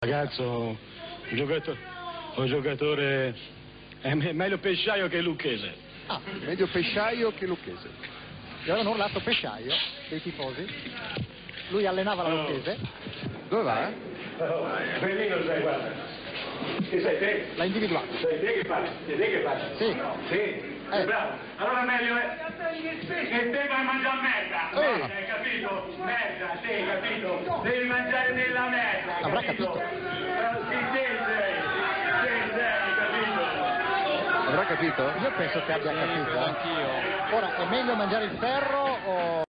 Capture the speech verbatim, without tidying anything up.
Ragazzo, un giocatore, un giocatore è meglio Pesciaio che Lucchese. Ah, meglio Pesciaio che Lucchese. E avevano urlato Pesciaio dei tifosi. Lui allenava la Lucchese. Dove va? Oh, Bellino sei, guarda. Che sei te? L'ha individuato. Sei te che fai? Sei te che fai? Sì. Sì. Eh. Bravo. Allora meglio è che te vai a mangiare merda. Eh. Merda, hai capito? Merda, sì, hai capito? Devi mangiare della merda. Avrà capito. Però sì, sì, sei. Sì, sei, capito? Avrà capito? Io penso che abbia capito. Anch'io. Ora, è meglio mangiare il ferro o...